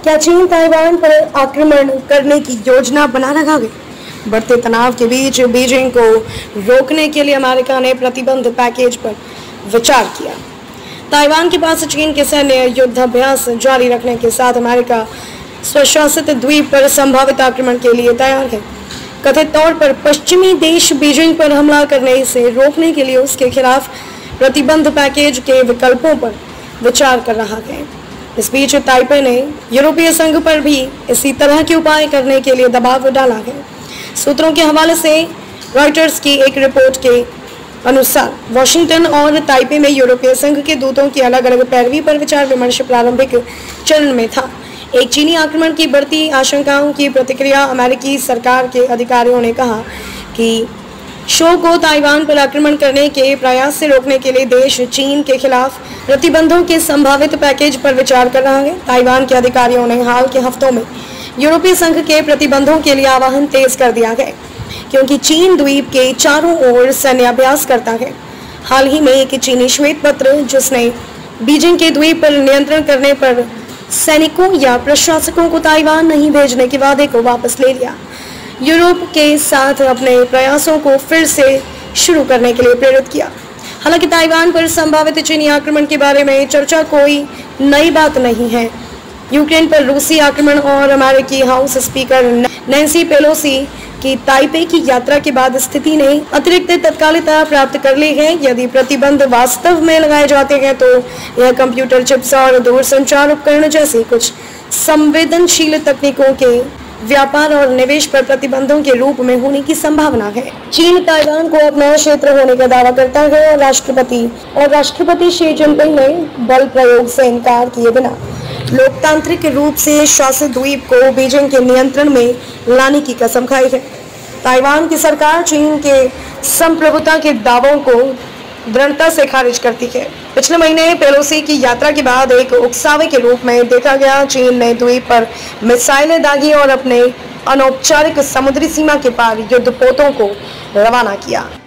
क्या चीन ताइवान पर आक्रमण करने की योजना बना रखा है? बढ़ते तनाव के बीच बीजिंग को रोकने के लिए अमेरिका ने प्रतिबंध पैकेज पर विचार किया। ताइवान के पास चीन के सैन्य युद्धाभ्यास जारी रखने के साथ अमेरिका स्वशासित द्वीप पर संभावित आक्रमण के लिए तैयार है। कथित तौर पर पश्चिमी देश बीजिंग पर हमला करने से रोकने के लिए उसके खिलाफ प्रतिबंध पैकेज के विकल्पों पर विचार कर रहा है। इस बीच ताइपे ने यूरोपीय संघ पर भी इसी तरह के उपाय करने के लिए दबाव डाला है। सूत्रों के हवाले से रॉयटर्स की एक रिपोर्ट के अनुसार वॉशिंगटन और ताइपे में यूरोपीय संघ के दूतों की अलग अलग पैरवी पर विचार विमर्श प्रारंभिक चरण में था। एक चीनी आक्रमण की बढ़ती आशंकाओं की प्रतिक्रिया अमेरिकी सरकार के अधिकारियों ने कहा कि शो को ताइवान पर आक्रमण करने के प्रयास से रोकने के लिए देश चीन के खिलाफ प्रतिबंधों के संभावित पैकेज पर विचार कर रहा है। ताइवान के अधिकारियों ने हाल के हफ्तों में यूरोपीय संघ के प्रतिबंधों के लिए आह्वान तेज कर दिया है, क्योंकि चीन द्वीप के चारों ओर सैन्य अभ्यास करता है। हाल ही में एक चीनी श्वेत पत्र जिसने बीजिंग के द्वीप पर नियंत्रण करने पर सैनिकों या प्रशासकों को ताइवान नहीं भेजने के वादे को वापस ले लिया, यूरोप के साथ अपने प्रयासों को फिर से शुरू करने के लिए प्रेरित किया। हालांकि ताइवान पर संभावित चीनी आक्रमण के बारे में चर्चा कोई नई बात नहीं है। यूक्रेन पर रूसी आक्रमण और अमेरिकी हाउस स्पीकर नैन्सी पेलोसी की ताइपे की यात्रा के बाद स्थिति ने अतिरिक्त तत्कालिकता प्राप्त कर ली है। यदि प्रतिबंध वास्तव में लगाए जाते हैं तो यह कंप्यूटर चिप्स और दूरसंचार उपकरण जैसी कुछ संवेदनशील तकनीकों के व्यापार और निवेश पर प्रतिबंधों के रूप में होने की संभावना है। चीन ताइवान को अपना क्षेत्र होने का दावा करता है और राष्ट्रपति शी जिनपिंग ने बल प्रयोग से इनकार किए बिना लोकतांत्रिक रूप से शासित द्वीप को बीजिंग के नियंत्रण में लाने की कसम खाई है। ताइवान की सरकार चीन के संप्रभुता के दावों को दृढ़ता से खारिज करती है। पिछले महीने पेलोसी की यात्रा के बाद एक उकसावे के रूप में देखा गया, चीन ने द्वीप पर मिसाइलें दागी और अपने अनौपचारिक समुद्री सीमा के पार युद्धपोतों को रवाना किया।